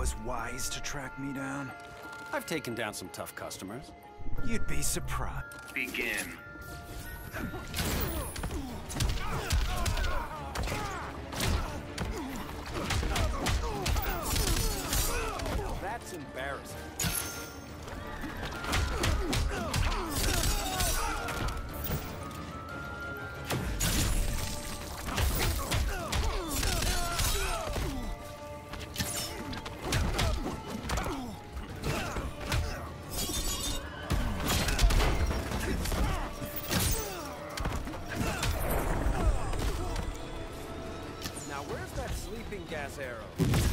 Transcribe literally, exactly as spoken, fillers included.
was wise to track me down? I've taken down some tough customers. You'd be surprised. Begin. That's embarrassing. Now where's that sleeping gas arrow?